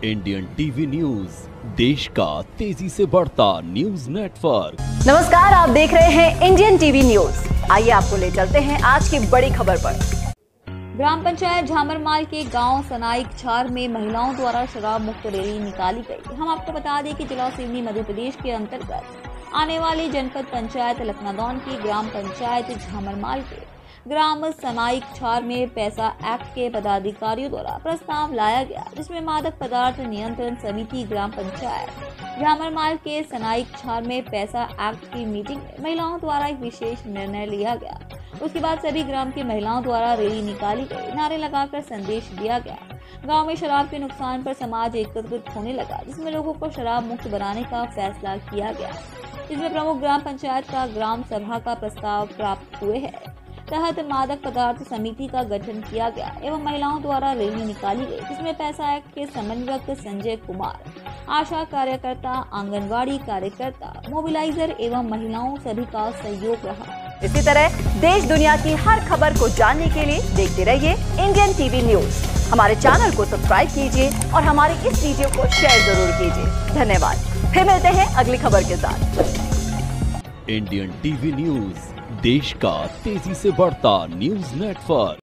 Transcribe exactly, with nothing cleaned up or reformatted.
Indian TV news, देश का तेजी से बढ़ता न्यूज नेटवर्क। नमस्कार, आप देख रहे हैं इंडियन टीवी न्यूज। आइए आपको ले चलते हैं आज की बड़ी खबर पर। ग्राम पंचायत झामरमाल के गांव सनाइक छार में महिलाओं द्वारा शराब मुक्त रैली निकाली गई। हम आपको बता दें कि जिला सिवनी मध्य प्रदेश के अंतर्गत आने वाली जनपद पंचायत लखनादौन की ग्राम पंचायत झामरमाल के ग्राम सनाइक छार में पैसा एक्ट के पदाधिकारियों द्वारा प्रस्ताव लाया गया, जिसमें मादक पदार्थ नियंत्रण समिति ग्राम पंचायत झामरमाल के सनाइक छार में पैसा एक्ट की मीटिंग में महिलाओं द्वारा एक विशेष निर्णय लिया गया। उसके बाद सभी ग्राम की महिलाओं द्वारा रैली निकाली गई, नारे लगाकर संदेश दिया गया। गांव में शराब के नुकसान पर समाज एकत्रित होने लगा, जिसमें लोगों को शराब मुक्त बनाने का फैसला किया गया। इसमें प्रमुख ग्राम पंचायत का ग्राम सभा का प्रस्ताव प्राप्त हुए हैं तहत मादक पदार्थ समिति का गठन किया गया एवं महिलाओं द्वारा रैली निकाली गई, जिसमें पैसा एक्ट के समन्वयक संजय कुमार, आशा कार्यकर्ता, आंगनवाड़ी कार्यकर्ता, मोबिलाइजर एवं महिलाओं सभी का सहयोग रहा। इसी तरह देश दुनिया की हर खबर को जानने के लिए देखते रहिए इंडियन टीवी न्यूज। हमारे चैनल को सब्सक्राइब कीजिए और हमारे इस वीडियो को शेयर जरूर कीजिए। धन्यवाद। फिर मिलते हैं अगली खबर के साथ। इंडियन टीवी न्यूज, देश का तेजी से बढ़ता न्यूज नेटवर्क।